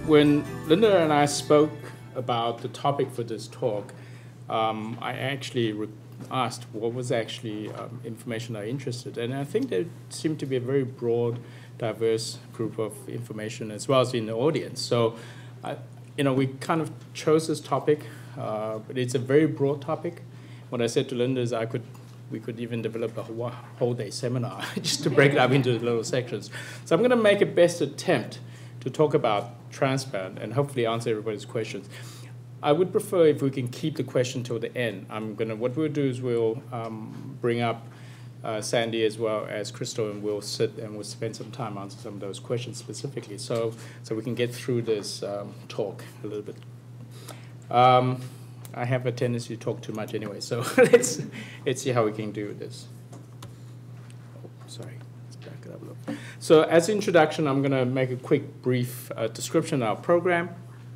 when Linda and I spoke about the topic for this talk, I actually asked what was actually information I'm interested in. And I think there seemed to be a very broad, diverse group of information as well as in the audience. So, we kind of chose this topic, but it's a very broad topic. What I said to Linda is we could even develop a whole day seminar just to break it up into little sections. So I'm going to make a best attempt to talk about transplant and hopefully answer everybody's questions. I would prefer if we can keep the question till the end. What we'll do is we'll bring up Sandy as well as Crystal, and we'll sit and we'll spend some time answering some of those questions specifically, so we can get through this talk a little bit. I have a tendency to talk too much anyway, so let's see how we can do this. Oh, sorry, let's back it up a little. So as an introduction, I'm going to make a quick, brief description of our program.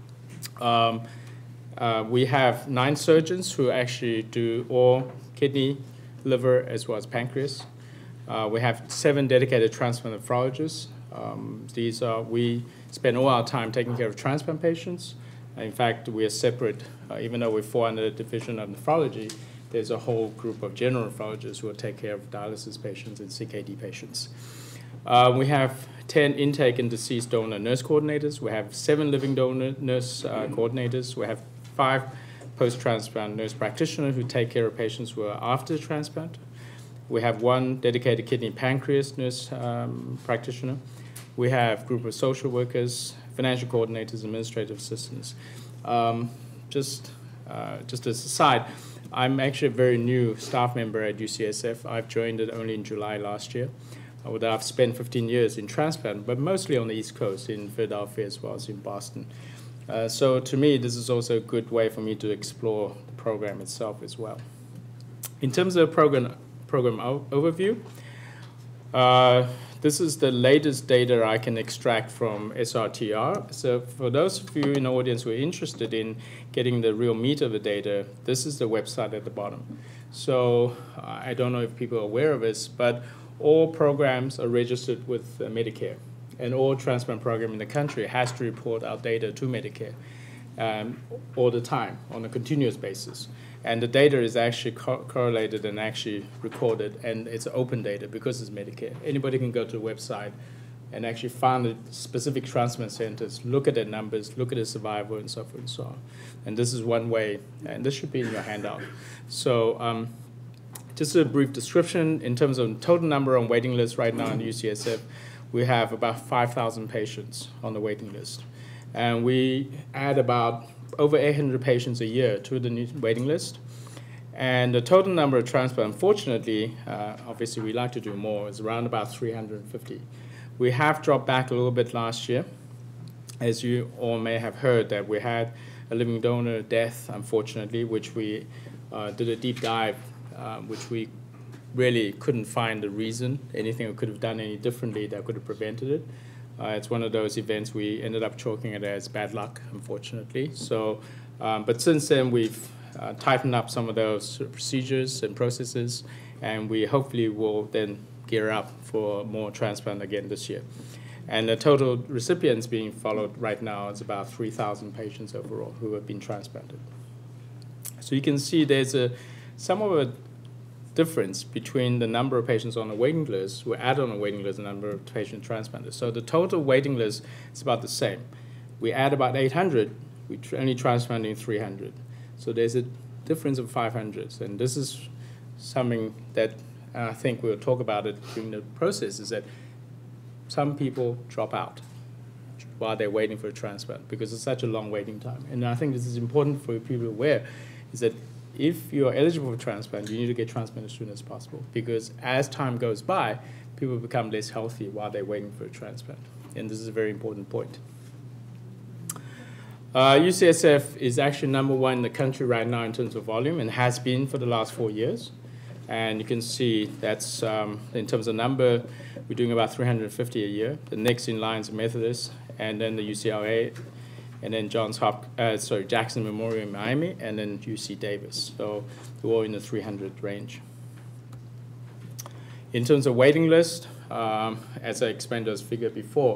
We have 9 surgeons who actually do all kidney, liver, as well as pancreas. We have 7 dedicated transplant nephrologists. We spend all our time taking care of transplant patients. In fact, we are separate. Even though we fall under the division of nephrology, there's a whole group of general nephrologists who will take care of dialysis patients and CKD patients. We have 10 intake and deceased donor nurse coordinators. We have 7 living donor nurse coordinators. We have 5 post-transplant nurse practitioners who take care of patients who are after the transplant. We have 1 dedicated kidney pancreas nurse practitioner. We have a group of social workers, financial coordinators, administrative assistants. Just as a side, I'm actually a very new staff member at UCSF. I've joined it only in July last year. Although I've spent 15 years in transplant, but mostly on the East Coast, in Philadelphia as well as in Boston. So to me, this is also a good way for me to explore the program itself as well. In terms of program overview, this is the latest data I can extract from SRTR. So for those of you in the audience who are interested in getting the real meat of the data, this is the website at the bottom. So I don't know if people are aware of this, but all programs are registered with Medicare, and all transplant program in the country has to report our data to Medicare all the time on a continuous basis. And the data is actually correlated and actually recorded, and it's open data because it's Medicare. Anybody can go to the website and actually find the specific transplant centers, look at their numbers, look at the survival, and so forth and so on. And this is one way, and this should be in your handout. So just a brief description in terms of total number on waiting list right now in UCSF. We have about 5,000 patients on the waiting list. And we add about over 800 patients a year to the new waiting list. And the total number of transplants, unfortunately, obviously we like to do more, is around about 350. We have dropped back a little bit last year. As you all may have heard, that we had a living donor death, unfortunately, which we did a deep dive, which we really couldn't find the reason, anything we could have done any differently that could have prevented it. It's one of those events we ended up chalking it as bad luck, unfortunately. So, but since then we've tightened up some of those procedures and processes, and we hopefully will then gear up for more transplant again this year. And the total recipients being followed right now is about 3,000 patients overall who have been transplanted. So you can see there's somewhat of a difference between the number of patients on the waiting list, who add on the waiting list, and the number of patients transplanted. So the total waiting list is about the same. We add about 800, we're only transplanting 300. So there's a difference of 500. And this is something that I think we'll talk about it during the process, is that some people drop out while they're waiting for a transplant because it's such a long waiting time. And I think this is important for people aware, is that if you're eligible for transplant, you need to get transplanted as soon as possible, because as time goes by, people become less healthy while they're waiting for a transplant. And this is a very important point. UCSF is actually #1 in the country right now in terms of volume, and has been for the last 4 years. And you can see that's, in terms of number, we're doing about 350 a year. The next in line is Methodist, and then the UCLA, and then Jackson Memorial in Miami, and then UC Davis. So we're all in the 300 range. In terms of waiting list, as I explained those figures before,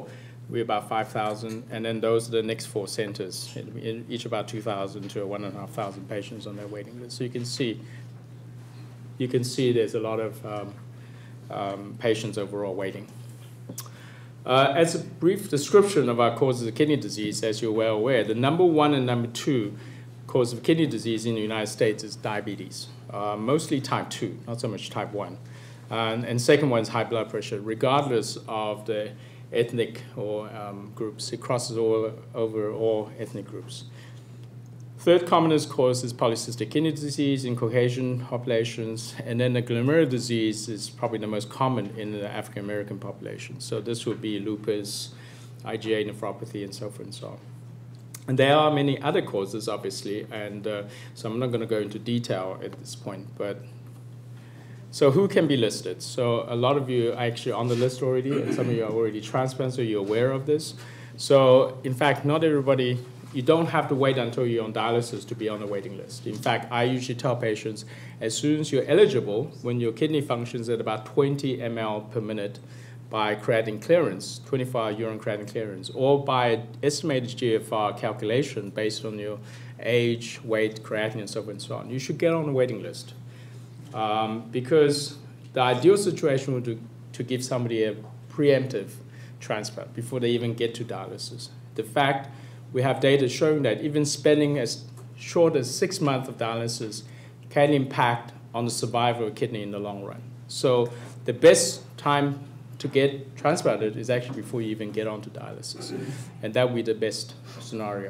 we're about 5,000, and then those are the next 4 centers, each about 2,000 to 1,500 patients on their waiting list. So you can see there's a lot of patients overall waiting. As a brief description of our causes of kidney disease, as you're well aware, the number 1 and number 2 cause of kidney disease in the United States is diabetes, mostly type 2, not so much type 1. And second one is high blood pressure, regardless of the ethnic or groups. It crosses over all ethnic groups. Third commonest cause is polycystic kidney disease in Caucasian populations, and then the glomerular disease is probably the most common in the African American population. So this would be lupus, IgA nephropathy, and so forth and so on. And there are many other causes, obviously, and so I'm not going to go into detail at this point. But so who can be listed? So a lot of you are actually on the list already, and some of you are already transplants, so you're aware of this. So in fact, not everybody. You don't have to wait until you're on dialysis to be on the waiting list. In fact, I usually tell patients, as soon as you're eligible, when your kidney functions at about 20 ml per minute by creatinine clearance, 24-hour urine creatinine clearance, or by estimated GFR calculation based on your age, weight, creatinine, and so forth and so on, you should get on the waiting list. Because the ideal situation would be to give somebody a preemptive transplant before they even get to dialysis. The fact we have data showing that even spending as short as 6 months of dialysis can impact on the survival of kidney in the long run. So the best time to get transplanted is actually before you even get onto dialysis. And that would be the best scenario.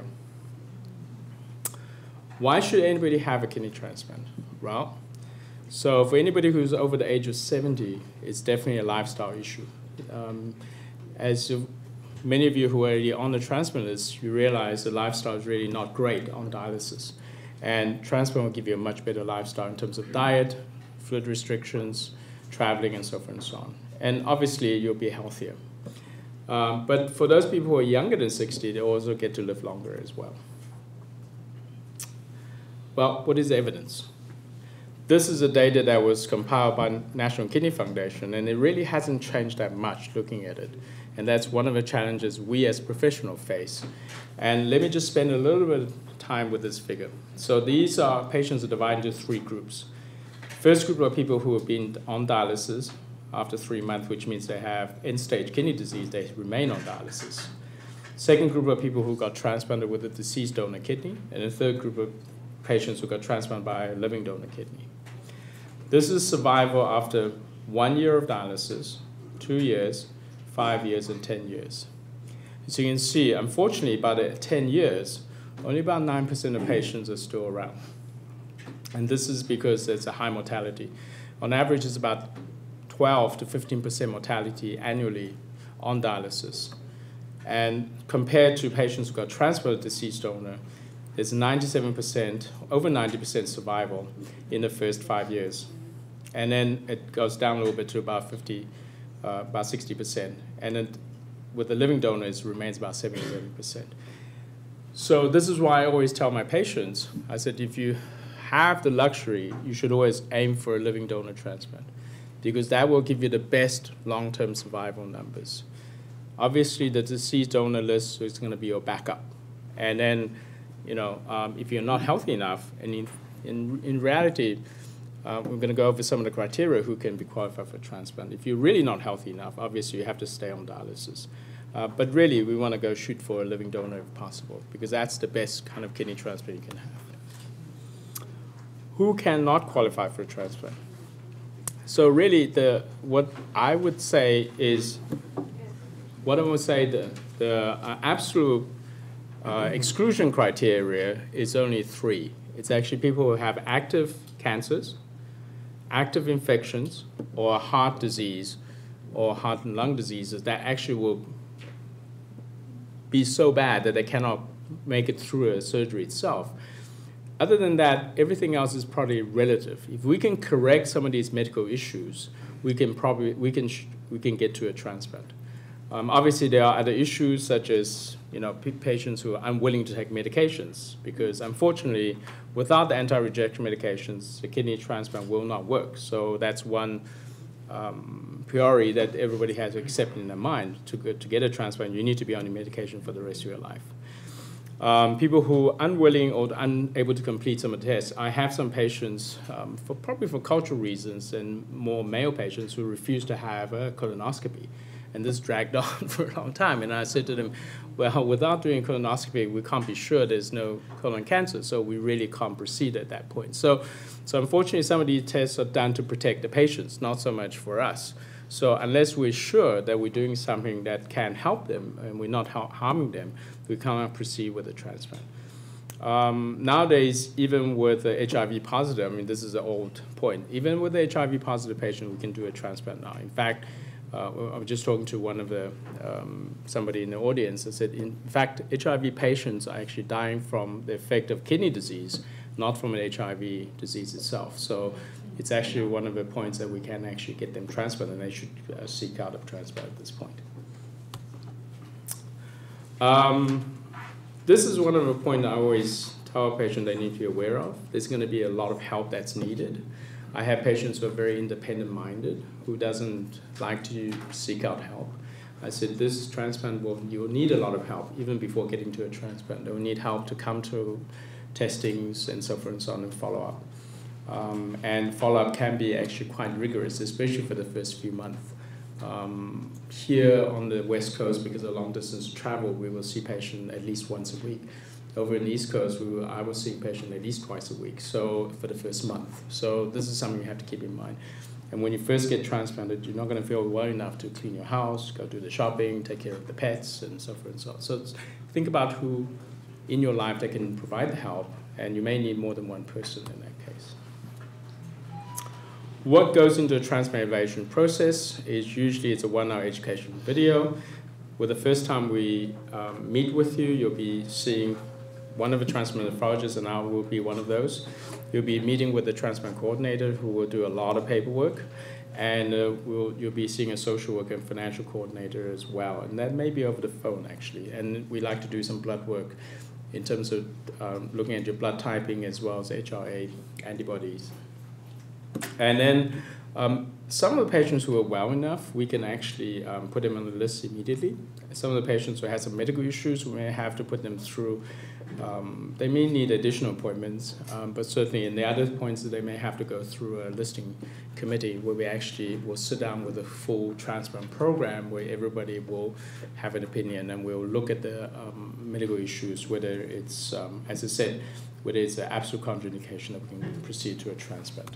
Why should anybody have a kidney transplant? Well, so for anybody who's over the age of 70, it's definitely a lifestyle issue. Many of you who are already on the transplant list, you realize the lifestyle is really not great on dialysis. And transplant will give you a much better lifestyle in terms of diet, fluid restrictions, traveling, and so forth and so on. And obviously, you'll be healthier. But for those people who are younger than 60, they also get to live longer as well. Well, what is the evidence? This is the data that was compiled by National Kidney Foundation, and it really hasn't changed that much looking at it. And that's one of the challenges we as professionals face. And let me just spend a little bit of time with this figure. So these are patients are divided into 3 groups. First group are people who have been on dialysis after 3 months, which means they have end-stage kidney disease, they remain on dialysis. Second group are people who got transplanted with a deceased donor kidney, and the third group of patients who got transplanted by a living donor kidney. This is survival after 1 year of dialysis, 2 years, 5 years, and 10 years. So you can see, unfortunately, by the 10 years, only about 9% of patients are still around. And this is because there's a high mortality. On average, it's about 12 to 15% mortality annually on dialysis. And compared to patients who got transplanted deceased donor, there's 97%, over 90% survival in the first 5 years. And then it goes down a little bit to about 60%. And then with the living donor, it remains about 77%. So this is why I always tell my patients, I said, if you have the luxury, you should always aim for a living donor transplant, because that will give you the best long-term survival numbers. Obviously, the deceased donor list is going to be your backup. And then, if you're not healthy enough, and in reality, we're going to go over some of the criteria who can be qualified for transplant. If you're really not healthy enough, obviously you have to stay on dialysis. But really, we want to go shoot for a living donor if possible, because that's the best kind of kidney transplant you can have. Who cannot qualify for a transplant? So really, what I would say the absolute exclusion criteria is only 3. It's actually people who have active cancers, active infections, or heart disease, or heart and lung diseases that actually will be so bad that they cannot make it through a surgery itself. Other than that, everything else is probably relative. If we can correct some of these medical issues, we can get to a transplant. Obviously, there are other issues such as patients who are unwilling to take medications, because unfortunately, without the anti-rejection medications, the kidney transplant will not work. So that's one priori that everybody has accepted in their mind. To get a transplant, you need to be on the medication for the rest of your life. People who are unwilling or unable to complete some of the tests. I have some patients, probably for cultural reasons, and more male patients who refuse to have a colonoscopy. And this dragged on for a long time. And I said to them, well, without doing a colonoscopy, we can't be sure there's no colon cancer, so we really can't proceed at that point. So unfortunately, some of these tests are done to protect the patients, not so much for us. So unless we're sure that we're doing something that can help them and we're not harming them, we cannot proceed with a transplant. Nowadays, even with the HIV positive, I mean, this is an old point, even with the HIV positive patient, we can do a transplant now. In fact, I was just talking to one of the, somebody in the audience that said, in fact, HIV patients are actually dying from the effect of kidney disease, not from an HIV disease itself. So it's actually one of the points that we can actually get them transplanted, and they should seek out a transplant at this point. This is one of the points I always tell a patient they need to be aware of. There's going to be a lot of help that's needed. I have patients who are very independent-minded, who doesn't like to seek out help. I said, this transplant, you'll need a lot of help, even before getting to a transplant. They'll need help to come to testings and so forth and so on and follow up. And follow-up can be actually quite rigorous, especially for the first few months. Here on the West Coast, because of long-distance travel, we will see patients at least once a week. Over in the East Coast, I was seeing patients at least twice a week, so for the first month. So this is something you have to keep in mind. And when you first get transplanted, you're not going to feel well enough to clean your house, go do the shopping, take care of the pets, and so forth and so on. So think about who in your life that can provide the help, and you may need more than one person in that case. What goes into a transplant evaluation process is usually it's a 1-hour education video. With the first time we meet with you, you'll be seeing one of the transplant nephrologists, and I will be one of those. You'll be meeting with the transplant coordinator, who will do a lot of paperwork, and you'll be seeing a social worker and financial coordinator as well, and that may be over the phone actually. And we like to do some blood work in terms of looking at your blood typing as well as HRA antibodies. And then some of the patients who are well enough, we can actually put them on the list immediately. Some of the patients who have some medical issues, we may have to put them through. They may need additional appointments, but certainly in the other points they may have to go through a listing committee where we actually will sit down with a full transplant program where everybody will have an opinion, and we'll look at the medical issues, whether it's, as I said, whether it's an absolute contraindication that we can proceed to a transplant.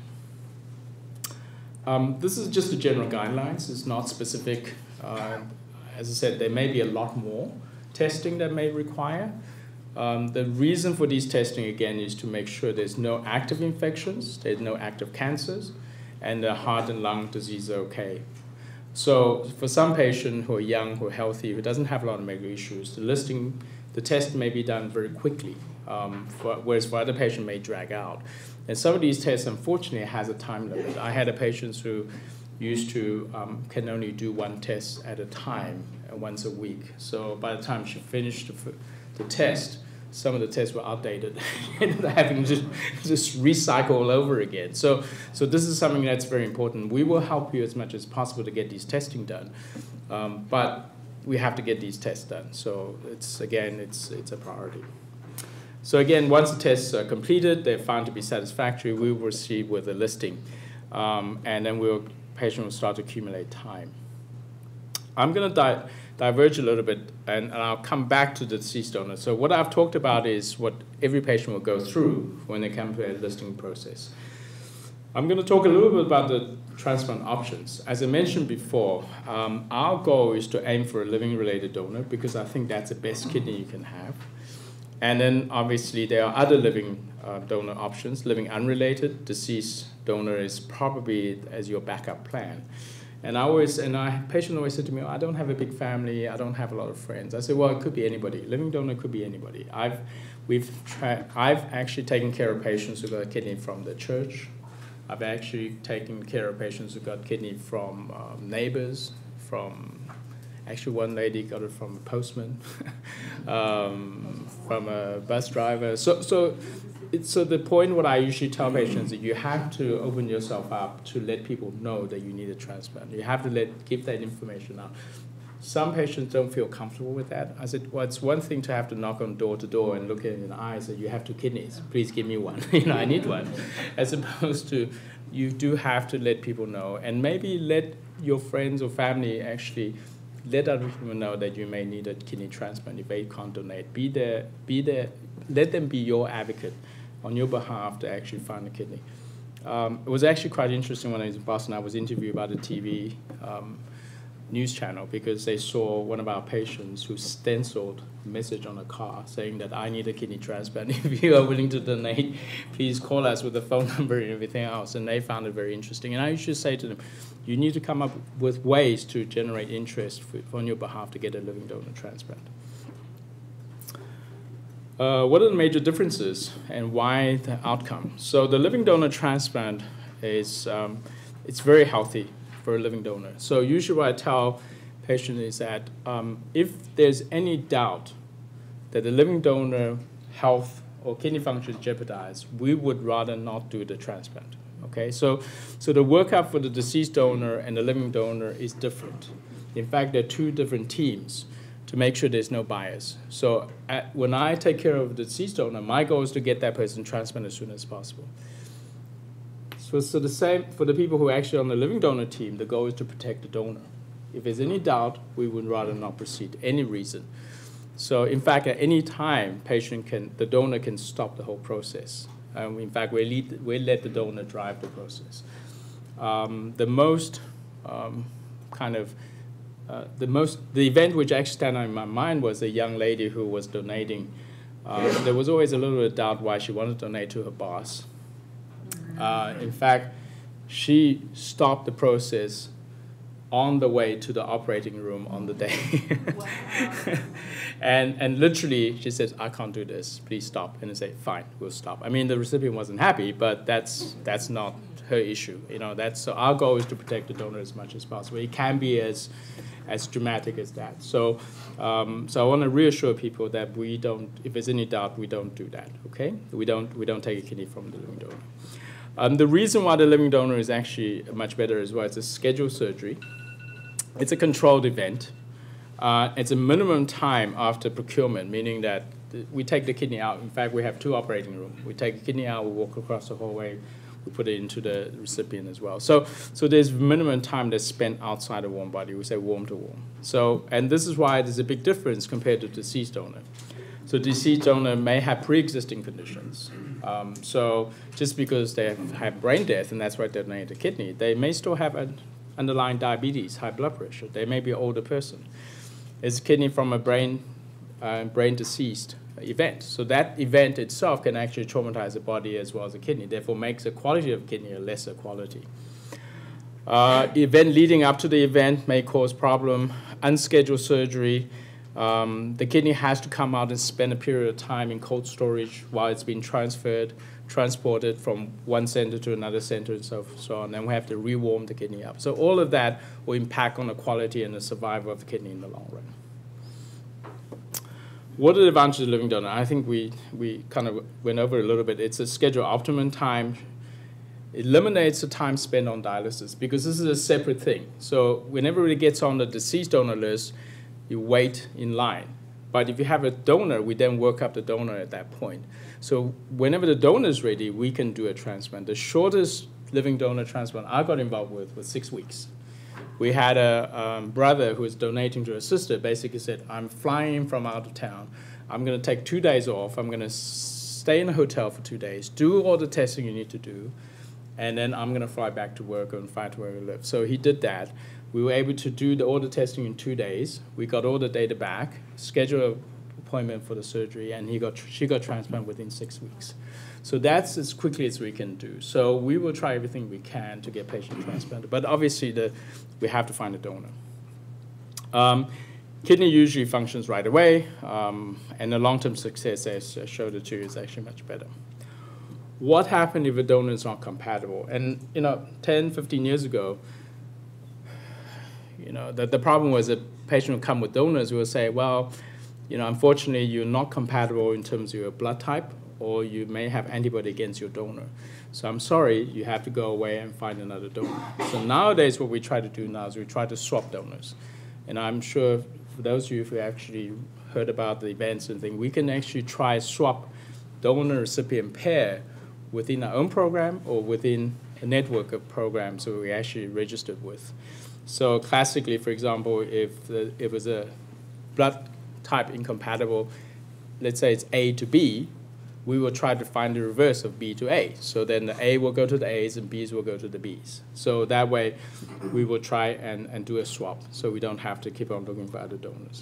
This is just the general guidelines. It's not specific. As I said, there may be a lot more testing that may require. The reason for these testing, again, is to make sure there's no active infections, there's no active cancers, and the heart and lung disease are okay. So for some patients who are young, who are healthy, who doesn't have a lot of medical issues, the test may be done very quickly, whereas for other patients may drag out. And some of these tests, unfortunately, has a time limit. I had a patient who used to can only do one test at a time, once a week. So by the time she finished the test, some of the tests were outdated and having to just recycle all over again. So this is something that's very important. We will help you as much as possible to get these testing done, but we have to get these tests done. So it's a priority. So again, once the tests are completed, they're found to be satisfactory, we will proceed with a listing, and then patient will start to accumulate time. I'm going to diverge a little bit, and I'll come back to the deceased donor. So what I've talked about is what every patient will go through when they come to a listing process. I'm going to talk a little bit about the transplant options. As I mentioned before, our goal is to aim for a living-related donor because I think that's the best kidney you can have. And then obviously there are other living donor options. Living unrelated, deceased donor is probably as your backup plan. And patient always said to me, oh, I don't have a big family, I don't have a lot of friends. I said, well, it could be anybody. Living donor could be anybody. I've actually taken care of patients who got kidney from the church. I've actually taken care of patients who got kidney from neighbors, actually one lady got it from a postman, from a bus driver. So So the point, what I usually tell patients, is you have to open yourself up to let people know that you need a transplant. You have to give that information out. Some patients don't feel comfortable with that. I said, well, it's one thing to have to knock on door to door and look in the eyes and say, you have 2 kidneys, please give me one. I need one. As opposed to, you do have to let people know, and maybe let your friends or family actually let other people know that you may need a kidney transplant if they can't donate. Be there, let them be your advocate on your behalf to actually find a kidney. It was actually quite interesting when I was in Boston. I was interviewed by the TV news channel because they saw one of our patients who stenciled a message on a car saying that I need a kidney transplant. If you are willing to donate, please call us with the phone number and everything else. And they found it very interesting. And I usually say to them, you need to come up with ways to generate interest on your behalf to get a living donor transplant. What are the major differences and why the outcome? So the living donor transplant is it's very healthy for a living donor. So usually what I tell patients is that if there's any doubt that the living donor health or kidney function is jeopardized, we would rather not do the transplant. Okay, so the workup for the deceased donor and the living donor is different. In fact, there are 2 different teams to make sure there's no bias. So when I take care of the deceased donor, my goal is to get that person transplanted as soon as possible. So the same for the people who are actually on the living donor team, the goal is to protect the donor. If there's any doubt, we would rather not proceed, any reason. So in fact, at any time, the donor can stop the whole process. In fact, we let the donor drive the process. The event which actually stand out in my mind was a young lady who was donating. There was always a little bit of doubt why she wanted to donate to her boss. In fact, she stopped the process on the way to the operating room on the day. and literally, she says, I can't do this, please stop. And I say, fine, we'll stop. I mean, the recipient wasn't happy, but that's not her issue. So our goal is to protect the donor as much as possible. It can be as dramatic as that. So I want to reassure people that we don't, if there's any doubt, we don't do that, okay? We don't take a kidney from the living donor. The reason why the living donor is actually much better as well, it's a scheduled surgery. It's a controlled event. It's a minimum time after procurement, meaning that we take the kidney out. In fact, we have 2 operating rooms. We take the kidney out, we walk across the hallway, we put it into the recipient as well. So there's minimum time that's spent outside the warm body. We say warm to warm. And this is why there's a big difference compared to deceased donor. So deceased donor may have pre-existing conditions. So just because they have brain death and that's why they donate a kidney, they may still have an underlying diabetes, high blood pressure. They may be an older person. It's a kidney from a brain deceased event. So that event itself can actually traumatize the body as well as the kidney, therefore makes the quality of kidney a lesser quality. Event leading up to the event may cause problem, unscheduled surgery. The kidney has to come out and spend a period of time in cold storage while it's being transported from one center to another center and so on. And we have to rewarm the kidney up. So all of that will impact on the quality and the survival of the kidney in the long run. What are the advantages of living donor? I think we kind of went over a little bit. It's a scheduled optimum time. It eliminates the time spent on dialysis because this is a separate thing. So whenever it gets on the deceased donor list, you wait in line. But if you have a donor, we then work up the donor at that point. So whenever the donor is ready, we can do a transplant. The shortest living donor transplant I got involved with was 6 weeks. We had a brother who was donating to a sister, basically said, I'm flying from out of town. I'm going to take 2 days off. I'm going to stay in a hotel for 2 days, do all the testing you need to do, and then I'm going to fly back to work and find where we live. So he did that. We were able to do all the testing in 2 days. We got all the data back, scheduled an appointment for the surgery, and she got transplanted within 6 weeks. So that's as quickly as we can do. So we will try everything we can to get patient transplanted. But obviously, we have to find a donor. Kidney usually functions right away, and the long-term success, as I showed it to you, is actually much better. What happened if a donor is not compatible? And 10, 15 years ago, the problem was that patient would come with donors who would say, well, unfortunately, you're not compatible in terms of your blood type or you may have antibody against your donor. So I'm sorry, you have to go away and find another donor. So nowadays what we try to do now is we try to swap donors. And I'm sure for those of you who actually heard about the events and things, we can actually try swap donor-recipient pair within our own program or within a network of programs that we actually registered with. So classically, for example, if it was a blood type incompatible, let's say it's A to B, we will try to find the reverse of B to A. So then the A will go to the A's and B's will go to the B's. So that way, we will try and do a swap so we don't have to keep on looking for other donors.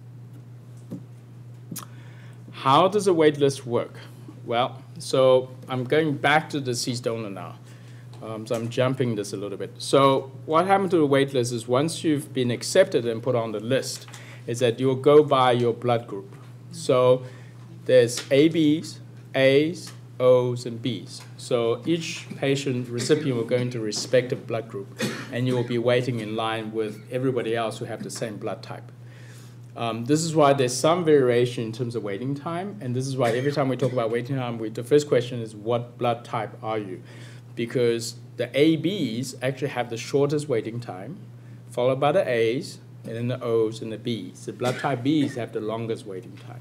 How does a wait list work? Well, so I'm going back to the deceased donor now. So I'm jumping this a little bit. So what happened to the wait list is once you've been accepted and put on the list, is that you'll go by your blood group. So there's ABs, A's, O's, and B's. So each patient recipient will go into a respective blood group, and you will be waiting in line with everybody else who have the same blood type. This is why there's some variation in terms of waiting time, and this is why every time we talk about waiting time, the first question is, what blood type are you? Because the ABs actually have the shortest waiting time, followed by the A's, and then the O's and the B's. The blood type B's have the longest waiting time.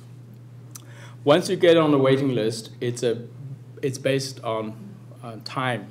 Once you get on the waiting list, it's based on time.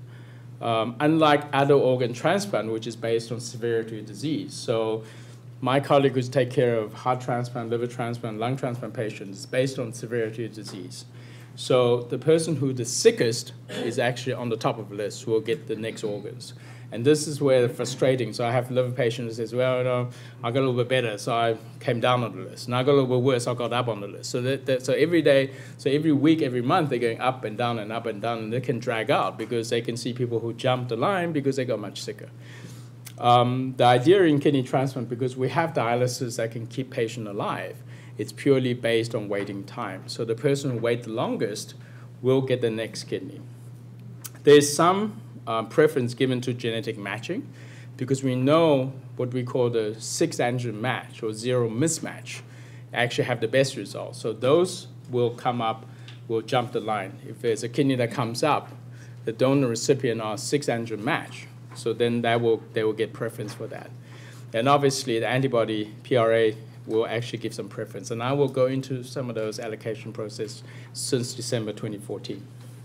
Unlike other organ transplant, which is based on severity of disease. So my colleagues who take care of heart transplant, liver transplant, lung transplant patients is based on severity of disease. So the person who's the sickest is actually on the top of the list who will get the next organs. And this is where it's frustrating. So I have liver patients who say, well, you know, I got a little bit better, so I came down on the list. And I got a little bit worse, I got up on the list. So so every day, so every week, every month, they're going up and down and up and down, and they can drag out because they can see people who jump the line because they got much sicker. The idea in kidney transplant, because we have dialysis that can keep patient alive, it's purely based on waiting time. So the person who waits the longest will get the next kidney. There's some preference given to genetic matching because we know what we call the 6-antigen match or zero mismatch actually have the best results. So those will come up, will jump the line. If there's a kidney that comes up, the donor recipient are 6-antigen match. So then they will get preference for that. And obviously the antibody PRA will actually give some preference. And I will go into some of those allocation process since December 2014.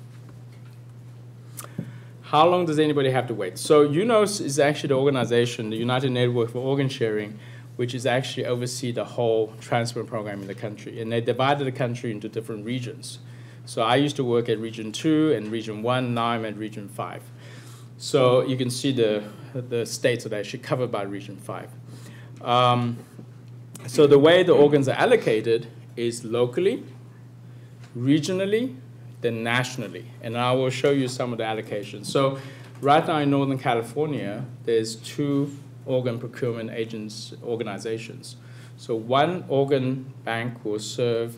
How long does anybody have to wait? So UNOS is actually the organization, the United Network for Organ Sharing, which is actually oversee the whole transplant program in the country. And they divided the country into different regions. So I used to work at Region 2 and Region 1, now I'm at Region 5. So you can see the states that are actually covered by Region 5. So the way the organs are allocated is locally, regionally, then nationally. And I will show you some of the allocations. So right now in Northern California, there's 2 organ procurement agents organizations. So one organ bank will serve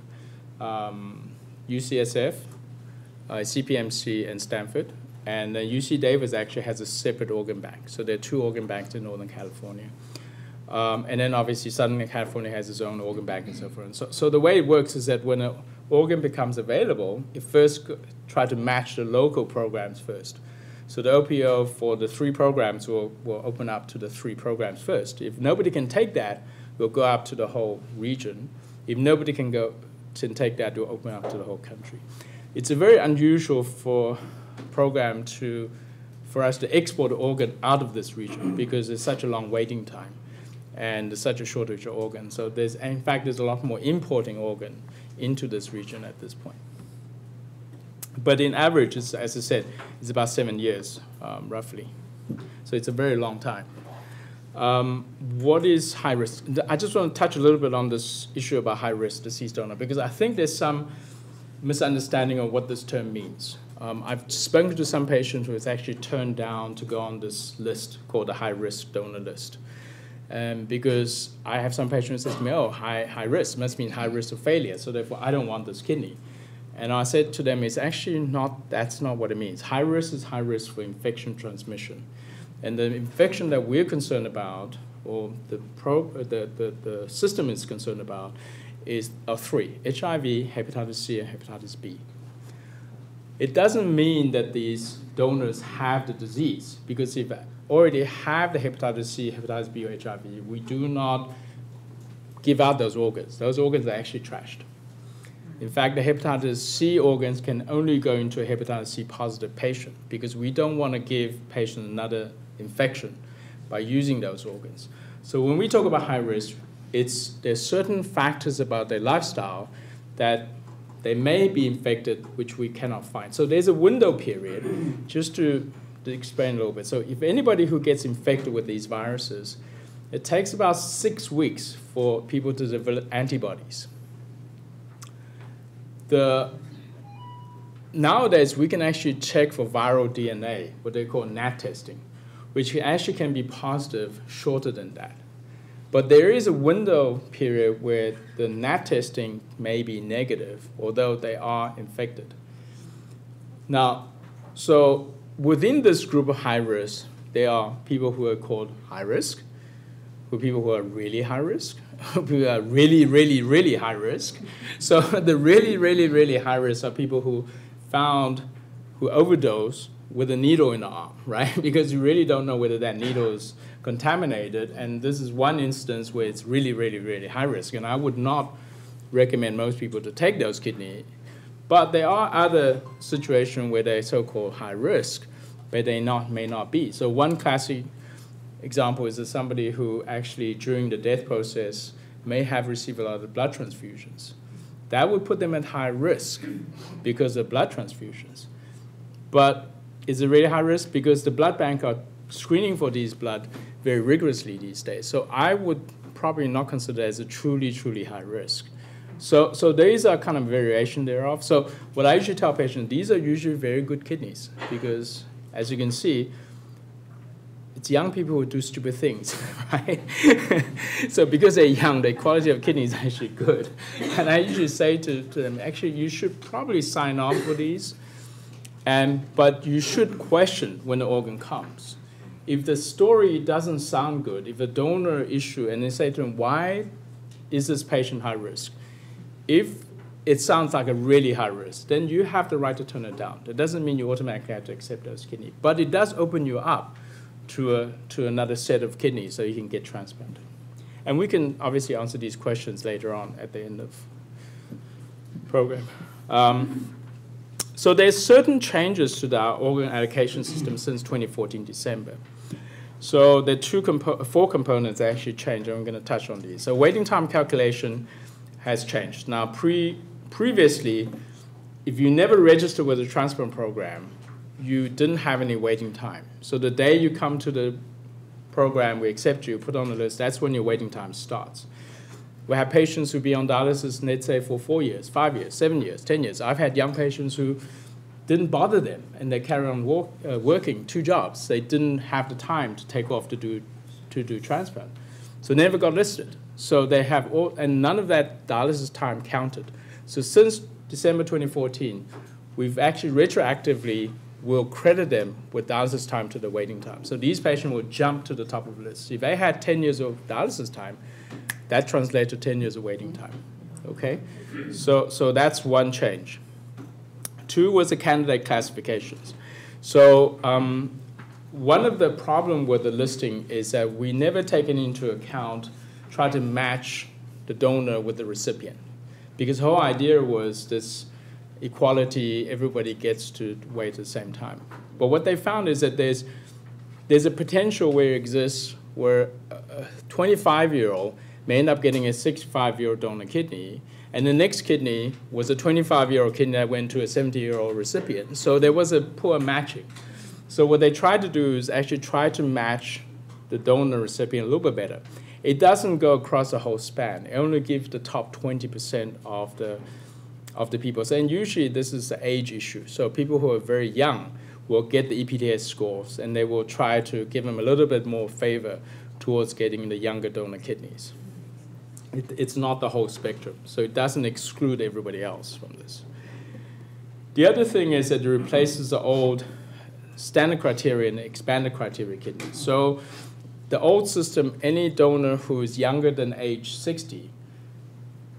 UCSF, CPMC, and Stanford. And then UC Davis actually has a separate organ bank. So there are 2 organ banks in Northern California. And then obviously Southern California has its own organ bank and so forth. So the way it works is that when an organ becomes available, it first try to match the local programs first. So the OPO for the 3 programs will open up to the 3 programs first. If nobody can take that, we'll go up to the whole region. If nobody can take that, we'll open up to the whole country. It's a very unusual program for us to export the organ out of this region because there's such a long waiting time and there's such a shortage of organs. So in fact, there's a lot more importing organ into this region at this point. But in average, as I said, it's about 7 years, roughly. So it's a very long time. What is high risk? I just want to touch a little bit on this issue about high risk deceased donor because I think there's some misunderstanding of what this term means. I've spoken to some patients who has actually turned down to go on this list called the high-risk donor list. Because I have some patients who say to me, oh, high risk must mean high risk of failure, so therefore I don't want this kidney. And I said to them, it's actually not, that's not what it means. High risk is high risk for infection transmission. And the infection that we're concerned about, or the system is concerned about, are three: HIV, hepatitis C, and hepatitis B. It doesn't mean that these donors have the disease, because if they already have the hepatitis C, hepatitis B, or HIV, we do not give out those organs. Those organs are actually trashed. In fact, the hepatitis C organs can only go into a hepatitis C positive patient, because we don't want to give patients another infection by using those organs. So when we talk about high risk, there's certain factors about their lifestyle that they may be infected, which we cannot find. So there's a window period, just to explain a little bit. So if anybody who gets infected with these viruses, it takes about 6 weeks for people to develop antibodies. Nowadays, we can actually check for viral DNA, what they call NAT testing, which actually can be positive shorter than that. But there is a window period where the NAT testing may be negative, although they are infected. Now, so within this group of high risk, there are people who are called high risk, people who are really high risk, people who are really, really, really high risk. So the really, really, really high risk are people who overdose with a needle in the arm, right? Because you really don't know whether that needle is contaminated, and this is one instance where it's really, really, really high risk, and I would not recommend most people to take those kidneys. But there are other situations where they're so-called high risk, but they may not be. So one classic example is that somebody who actually during the death process may have received a lot of blood transfusions. That would put them at high risk because of blood transfusions. But is it really high risk? Because the blood bank are screening for these blood very rigorously these days. So I would probably not consider it as a truly, truly high risk. So these are kind of variation thereof. So what I usually tell patients, these are usually very good kidneys, because as you can see, it's young people who do stupid things, right? So because they're young, the quality of kidney is actually good. And I usually say to them, actually, you should probably sign off for these, but you should question when the organ comes. If the story doesn't sound good, if a donor issue, and they say to them, why is this patient high risk? If it sounds like a really high risk, then you have the right to turn it down. That doesn't mean you automatically have to accept those kidneys, but it does open you up to another set of kidneys so you can get transplanted. And we can obviously answer these questions later on at the end of the program. So there's certain changes to the organ allocation system since 2014 December. So the four components that actually changed, and I'm going to touch on these. So waiting time calculation has changed. Now, previously, if you never registered with a transplant program, you didn't have any waiting time. So the day you come to the program, we accept you, put on the list, that's when your waiting time starts. We have patients who be on dialysis, let's say, for 4 years, 5 years, 7 years, 10 years. I've had young patients who didn't bother them, and they carry on working 2 jobs. They didn't have the time to take off to do transplant. So they never got listed. So they have and none of that dialysis time counted. So since December 2014, we've actually retroactively will credit them with dialysis time to the waiting time. So these patients will jump to the top of the list. If they had 10 years of dialysis time, that translates to 10 years of waiting time. Okay? So that's one change. 2 was the candidate classifications. So one of the problems with the listing is that we never taken into account, try to match the donor with the recipient. Because the whole idea was this equality, everybody gets to wait at the same time. But what they found is that there's a potential where it exists where a 25-year-old may end up getting a 65-year-old donor kidney, and the next kidney was a 25-year-old kidney that went to a 70-year-old recipient. So there was a poor matching. So what they tried to do is actually try to match the donor recipient a little bit better. It doesn't go across the whole span. It only gives the top 20% of the people. So, and usually this is the age issue. So people who are very young will get the EPTS scores, and they will try to give them a little bit more favor towards getting the younger donor kidneys. It's not the whole spectrum, so it doesn't exclude everybody else from this. The other thing is that it replaces the old standard criteria and expanded criteria kidneys. So the old system, any donor who is younger than age 60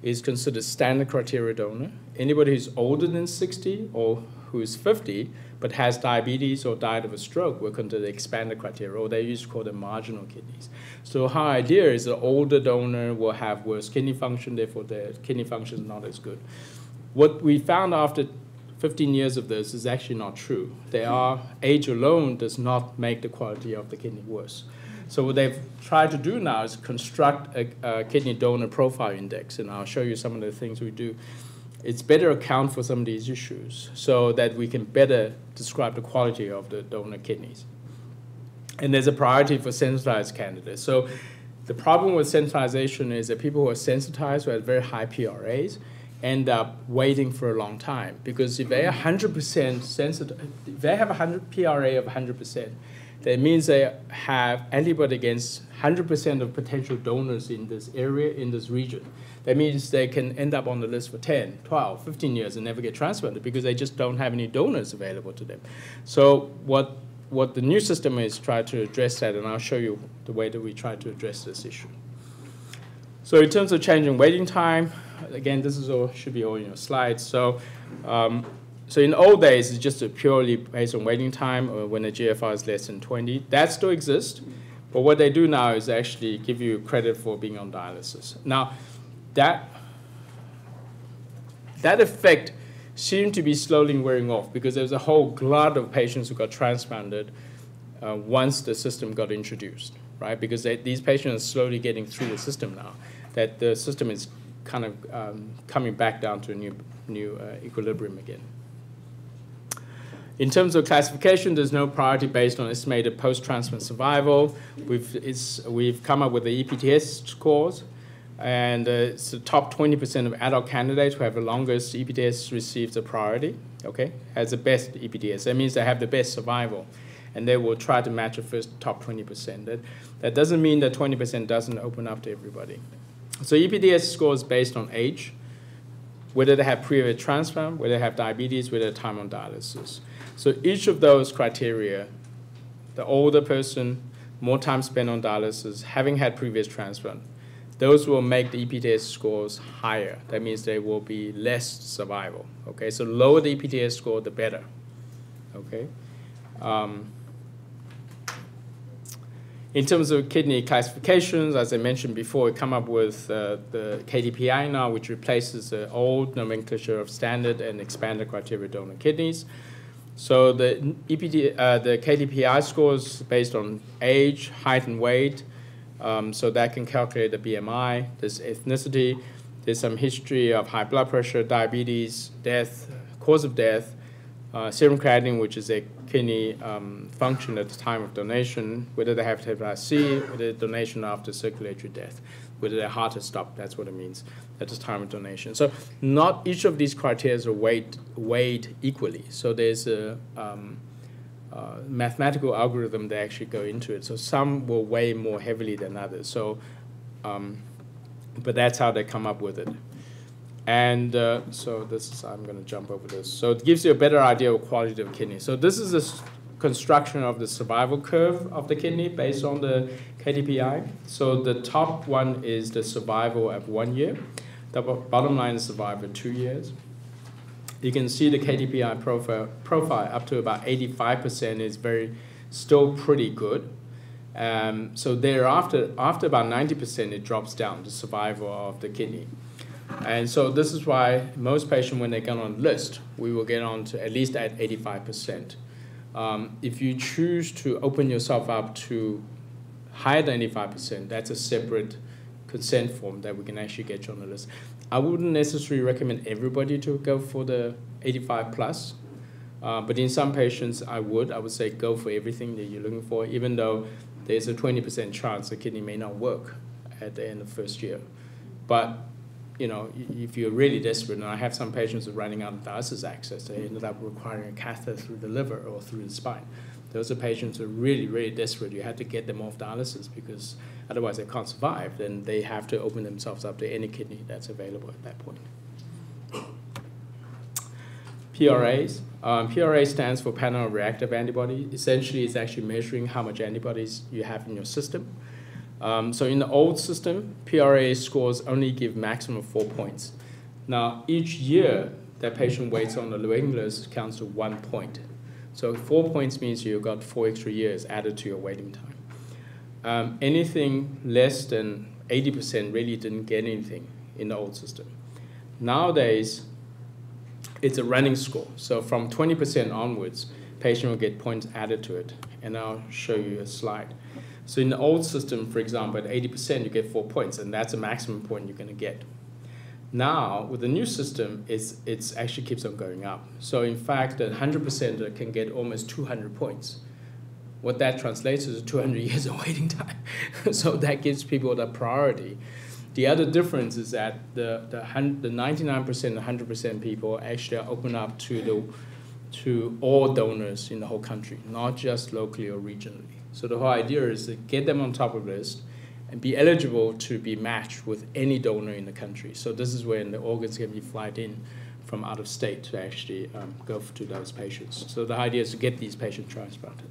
is considered standard criteria donor. Anybody who's older than 60 or who's 50 but has diabetes or died of a stroke will consider expanded criteria, or they used to call them marginal kidneys. So our idea is the older donor will have worse kidney function, therefore their kidney function is not as good. What we found after 15 years of this is actually not true. Age alone does not make the quality of the kidney worse. So what they've tried to do now is construct a kidney donor profile index, and I'll show you some of the things we do. It's better account for some of these issues so that we can better describe the quality of the donor kidneys. And there's a priority for sensitized candidates. So the problem with sensitization is that people who are sensitized, who have very high PRAs, end up waiting for a long time. Because if they are 100% sensitive, if they have a PRA of 100%, that means they have antibody against 100% of potential donors in this area, in this region. That means they can end up on the list for 10, 12, 15 years and never get transplanted because they just don't have any donors available to them. So what the new system is try to address that, and I'll show you the way that we try to address this issue. So in terms of changing waiting time, again, this is all, should be all in your slides. So in old days, it's just purely based on waiting time, or when the GFR is less than 20. That still exists, but what they do now is actually give you credit for being on dialysis. Now, that effect seemed to be slowly wearing off because there's a whole glut of patients who got transplanted once the system got introduced, right? Because these patients are slowly getting through the system now, that the system is kind of coming back down to a new equilibrium again. In terms of classification, there's no priority based on estimated post-transplant survival. We've come up with the EPTS scores, and it's the top 20% of adult candidates who have the longest EPTS receives a priority, okay, as the best EPTS. That means they have the best survival, and they will try to match the first top 20%. That doesn't mean that 20% doesn't open up to everybody. So EPTS scores based on age, whether they have previous transplant, whether they have diabetes, whether they have time on dialysis. So each of those criteria, the older person, more time spent on dialysis, having had previous transplant, those will make the EPTS scores higher. That means there will be less survival. Okay, so lower the EPTS score, the better. Okay. In terms of kidney classifications, as I mentioned before, we come up with the KDPI now, which replaces the old nomenclature of standard and expanded criteria donor kidneys. So the KDPI scores based on age, height, and weight. So that can calculate the BMI. There's ethnicity. There's some history of high blood pressure, diabetes, death, cause of death, serum creatinine, which is a kidney function at the time of donation, whether they have hepatitis C, whether donation after circulatory death, whether their heart has stopped, that's what it means, at the time of donation. So not each of these criteria are weighed equally. So there's a mathematical algorithm that actually go into it. So some will weigh more heavily than others. So, but that's how they come up with it. And so this is, I'm going to jump over this. So it gives you a better idea of quality of kidney. So this is the construction of the survival curve of the kidney based on the KDPI. So the top one is the survival at 1 year. The bottom line is survival at 2 years. You can see the KDPI profile up to about 85% is still pretty good. So thereafter, after about 90%, it drops down, the survival of the kidney. And so this is why most patients, when they get on the list, we will get on to at least at 85%. If you choose to open yourself up to higher than 85%, that's a separate consent form that we can actually get you on the list. I wouldn't necessarily recommend everybody to go for the 85 plus, but in some patients I would say go for everything that you're looking for, even though there's a 20% chance the kidney may not work at the end of the first year. But you know, if you're really desperate, and I have some patients who are running out of dialysis access, they ended up requiring a catheter through the liver or through the spine. Those are patients who are really, really desperate. You have to get them off dialysis because otherwise they can't survive. Then they have to open themselves up to any kidney that's available at that point. PRAs. PRA stands for panel reactive antibody. Essentially, it's actually measuring how much antibodies you have in your system. So in the old system, PRA scores only give maximum 4 points. Now, each year that patient waits on the waiting list counts to 1 point. So 4 points means you've got 4 extra years added to your waiting time. Anything less than 80% really didn't get anything in the old system. Nowadays, it's a running score. So from 20% onwards, patient will get points added to it. And I'll show you a slide. So in the old system, for example, at 80%, you get 4 points, and that's the maximum point you're going to get. Now, with the new system, it's actually keeps on going up. So in fact, a 100% can get almost 200 points. What that translates to is 200 years of waiting time. So that gives people the priority. The other difference is that the 99%, 100% people actually are open up to all donors in the whole country, not just locally or regionally. So the whole idea is to get them on top of the list and be eligible to be matched with any donor in the country. So this is when the organs can be flown in from out of state to actually go to those patients. So the idea is to get these patients transplanted.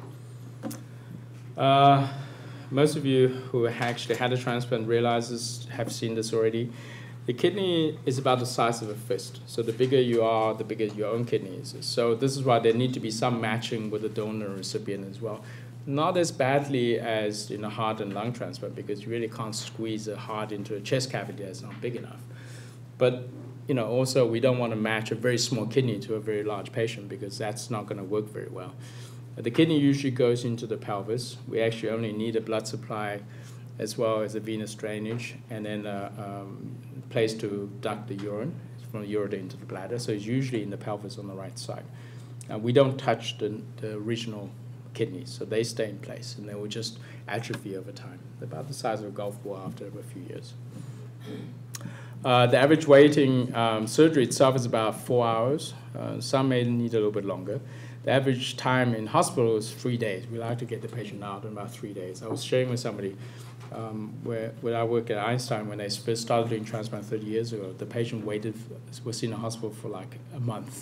Most of you who actually had a transplant have seen this already. The kidney is about the size of a fist. So the bigger you are, the bigger your own kidney is. So this is why there need to be some matching with the donor and recipient as well. Not as badly as in a heart and lung transplant, because you really can't squeeze a heart into a chest cavity that's not big enough. But also we don't want to match a very small kidney to a very large patient, because that's not going to work very well. The kidney usually goes into the pelvis. We actually only need a blood supply as well as a venous drainage, and then a place to duct the urine from the ureter into the bladder. So it's usually in the pelvis on the right side. We don't touch the regional kidneys, so they stay in place, and they will just atrophy over time, about the size of a golf ball after a few years. The average waiting surgery itself is about 4 hours. Some may need a little bit longer. The average time in hospital is 3 days. We like to get the patient out in about 3 days. I was sharing with somebody where I work at Einstein, when they first started doing transplant 30 years ago, the patient was in the hospital for like a month.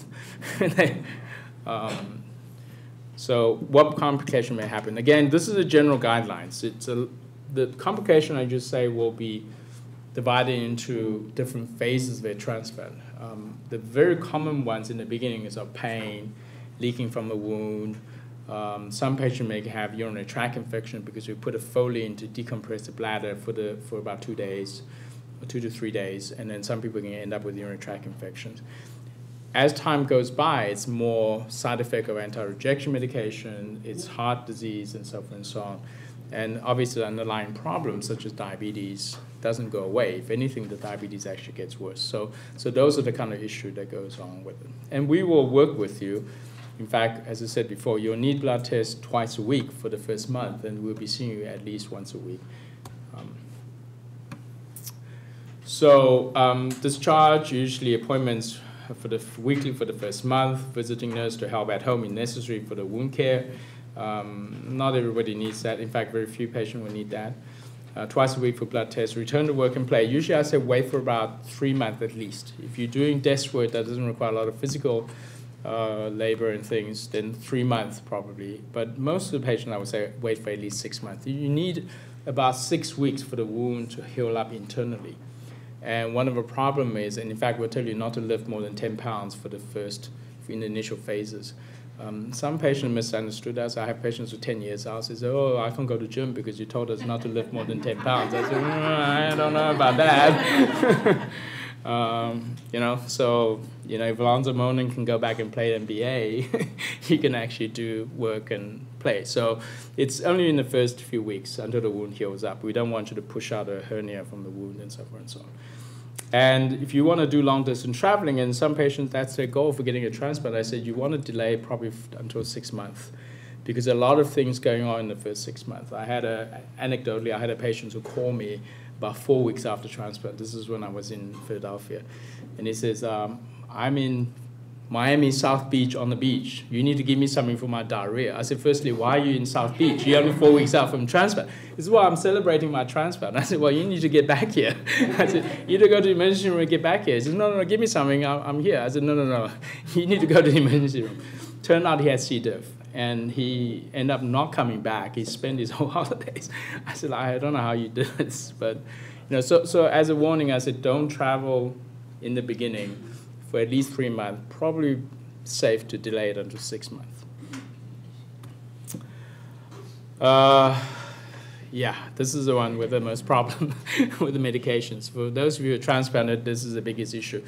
So what complication may happen? Again, this is the general guidelines. The complication, I just say, will be divided into different phases of their transplant. The very common ones in the beginning is pain, leaking from the wound. Some patients may have urinary tract infection because we put a Foley in to decompress the bladder for about 2 days, or 2 to 3 days, and then some people can end up with urinary tract infections. As time goes by, it's more side effect of anti-rejection medication, it's heart disease, and so forth and so on. And obviously the underlying problems, such as diabetes, doesn't go away. If anything, the diabetes actually gets worse. So those are the kind of issue that goes on with it. And we will work with you. In fact, as I said before, you'll need blood tests twice a week for the first month, and we'll be seeing you at least once a week. Discharge, usually appointments weekly for the first month, visiting nurse to help at home if necessary for the wound care. Not everybody needs that. In fact, very few patients will need that. Twice a week for blood tests, return to work and play. Usually I say wait for about 3 months at least. If you're doing desk work that doesn't require a lot of physical labor and things, then 3 months probably. But most of the patients, I would say, wait for at least 6 months. You need about 6 weeks for the wound to heal up internally. And one of the problem is, and in fact, we'll tell you not to lift more than 10 pounds in the initial phases. Some patients misunderstood us. I have patients with 10 years old. They say, oh, I can't go to gym because you told us not to lift more than 10 pounds. I said, I don't know about that. If Alonzo Mourning can go back and play NBA, he can actually do work and play. So it's only in the first few weeks until the wound heals up. We don't want you to push out a hernia from the wound and so forth and so on. And if you want to do long-distance traveling, and some patients, that's their goal for getting a transplant, I said you want to delay probably until 6 months, because a lot of things going on in the first 6 months. Anecdotally, I had a patient who called me about 4 weeks after transplant. This is when I was in Philadelphia. And he says, I'm in Miami, South Beach on the beach. You need to give me something for my diarrhea. I said, firstly, why are you in South Beach? You're only 4 weeks out from transplant. He said, well, I'm celebrating my transplant. I said, well, you need to get back here. I said, you need to go to the emergency room and get back here. He said, no, give me something. I'm here. I said, no. You need to go to the emergency room. Turned out he had C. diff. and he ended up not coming back. He spent his whole holidays. I said, I don't know how you do this, but so as a warning, I said, don't travel in the beginning for at least 3 months. Probably safe to delay it until 6 months. Yeah, this is the one with the most problem with the medications. For those of you who are transplanted, this is the biggest issue.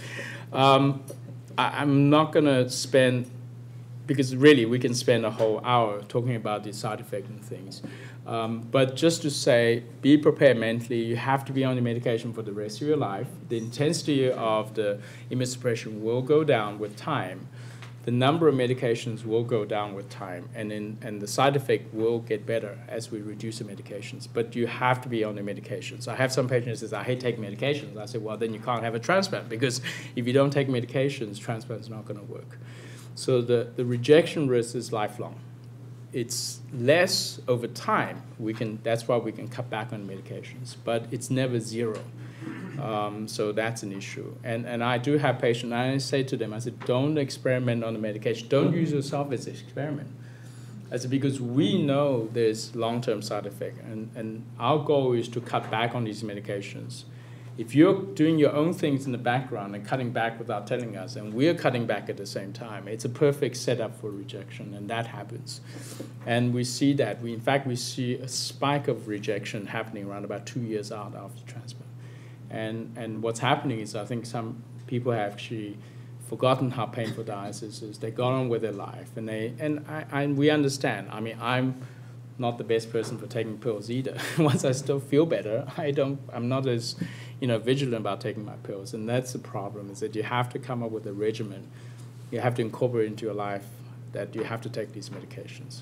I'm not going to spend, because really we can spend a whole hour talking about the side effects and things. But just to say, be prepared mentally. You have to be on the medication for the rest of your life. The intensity of the immunosuppression will go down with time. The number of medications will go down with time, and the side effect will get better as we reduce the medications. But you have to be on the medications. I have some patients who say, I hate taking medications. I say, well, then you can't have a transplant, because if you don't take medications, transplant's not going to work. So the rejection risk is lifelong. It's less over time. That's why we can cut back on medications, but it's never zero. So that's an issue. And I do have patients, and I say to them, I said, don't experiment on the medication. Don't use yourself as an experiment. I said, because we know there's long-term side effect, and our goal is to cut back on these medications. If you're doing your own things in the background and cutting back without telling us, and we're cutting back at the same time, it's a perfect setup for rejection, and that happens. And we see that. In fact, we see a spike of rejection happening around about 2 years out after transplant. And what's happening is, I think some people have actually forgotten how painful dialysis is. They got on with their life, and we understand. I mean, I'm not the best person for taking pills either. Once I still feel better, I'm not as vigilant about taking my pills, and that's the problem. Is that you have to come up with a regimen. You have to incorporate into your life that you have to take these medications.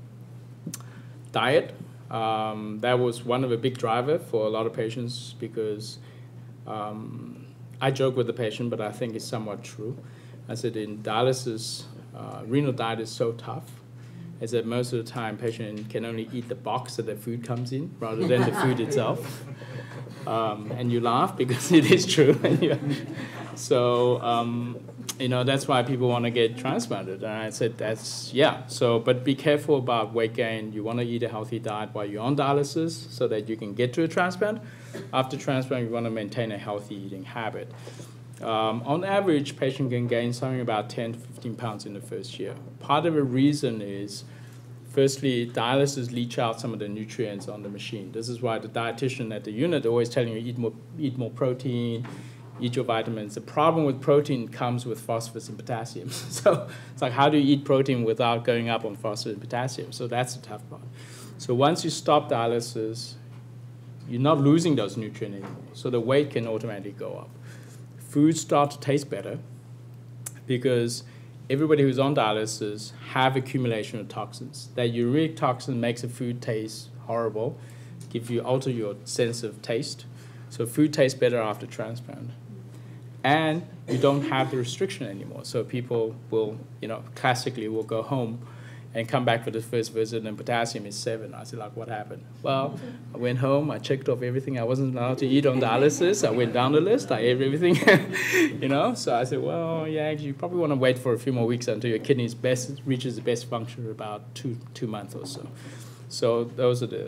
Diet. That was one of the big driver for a lot of patients, because I joke with the patient, but I think it's somewhat true. I said in dialysis, renal diet is so tough, is that most of the time patient can only eat the box that the food comes in rather than the food itself. And you laugh because it is true. So, that's why people want to get transplanted. And I said, but be careful about weight gain. You want to eat a healthy diet while you're on dialysis so that you can get to a transplant. After transplant, you want to maintain a healthy eating habit. On average, patient can gain something about 10 to 15 pounds in the first year. Part of the reason is, firstly, dialysis leach out some of the nutrients on the machine. This is why the dietitian at the unit are always telling you eat more protein, eat your vitamins. The problem with protein comes with phosphorus and potassium. So it's like, how do you eat protein without going up on phosphorus and potassium? So that's the tough part. So once you stop dialysis, you're not losing those nutrients anymore. So the weight can automatically go up. Foods start to taste better because everybody who's on dialysis have accumulation of toxins. That uric toxin makes a food taste horrible, alter your sense of taste. So food tastes better after transplant. And you don't have the restriction anymore. So people will, classically will go home and come back for the first visit and potassium is 7. I said, what happened? Well, I went home, I checked off everything I wasn't allowed to eat on dialysis. I went down the list, I ate everything, So I said, well, yeah, you probably want to wait for a few more weeks until your kidneys reaches the best function in about two months or so. So those are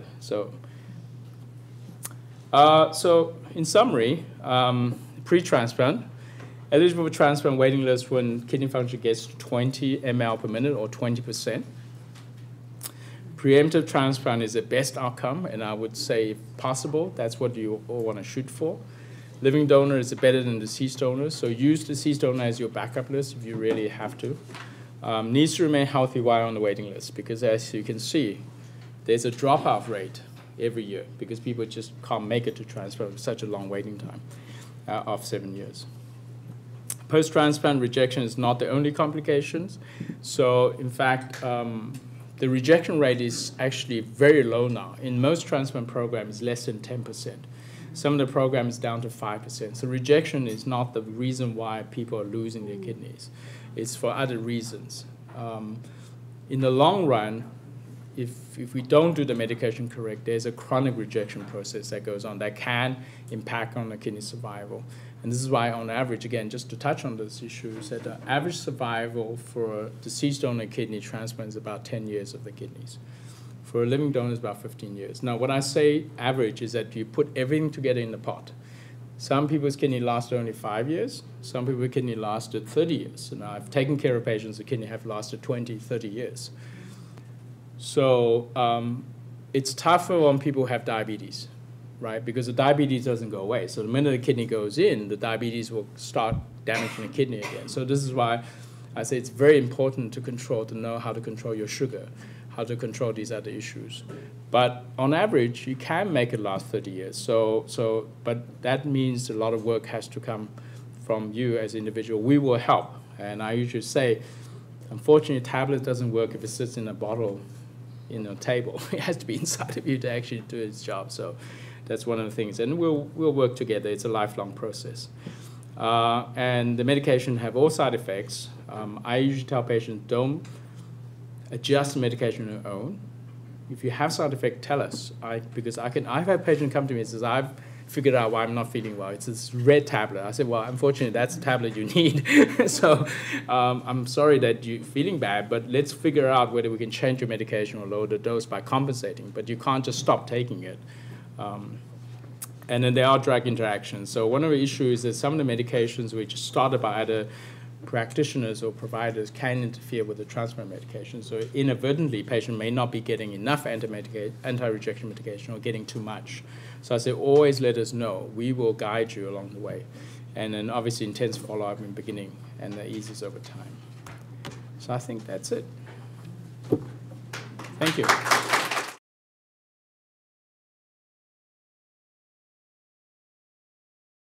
so in summary, pre-transplant, eligible for transplant waiting list when kidney function gets to 20 ml per minute or 20%. Preemptive transplant is the best outcome, and I would say, if possible, that's what you all want to shoot for. Living donor is better than deceased donor, so use deceased donor as your backup list if you really have to. Needs to remain healthy while on the waiting list, because as you can see, there's a dropout rate every year because people just can't make it to transplant with such a long waiting time of 7 years. Post-transplant rejection is not the only complications. So in fact, the rejection rate is actually very low now. In most transplant programs, less than 10%. Some of the programs down to 5%. So rejection is not the reason why people are losing their kidneys. It's for other reasons. In the long run, if we don't do the medication correct, there's a chronic rejection process that goes on that can impact on the kidney survival. And this is why, on average, again, just to touch on this issue, is that the average survival for a deceased donor kidney transplant is about 10 years of the kidneys. For a living donor, it's about 15 years. Now, when I say average, is that you put everything together in the pot. Some people's kidney lasted only 5 years. Some people's kidney lasted 30 years. And I've taken care of patients whose kidney have lasted 20, 30 years. So it's tougher when people have diabetes, right? Because the diabetes doesn't go away. So the minute the kidney goes in, the diabetes will start damaging the kidney again. So this is why I say it's very important to know how to control your sugar, how to control these other issues. But on average, you can make it last 30 years. But that means a lot of work has to come from you as an individual. We will help. And I usually say, unfortunately, a tablet doesn't work if it sits in a bottle in a table. It has to be inside of you to actually do its job. So that's one of the things. And we'll work together. It's a lifelong process. And the medication have all side effects. I usually tell patients, don't adjust the medication on your own. If you have side effect, tell us. Because I've had patients come to me and says, I've figured out why I'm not feeling well. It's this red tablet. I said, well, unfortunately, that's the tablet you need. So I'm sorry that you're feeling bad, but let's figure out whether we can change your medication or lower the dose by compensating. But you can't just stop taking it. And then there are drug interactions. So one of the issues is that some of the medications which are started by either practitioners or providers can interfere with the transplant medication. So inadvertently, patient may not be getting enough anti-rejection medication or getting too much. So I say, always let us know. We will guide you along the way. And then obviously intense follow-up in the beginning, and that eases over time. So I think that's it. Thank you.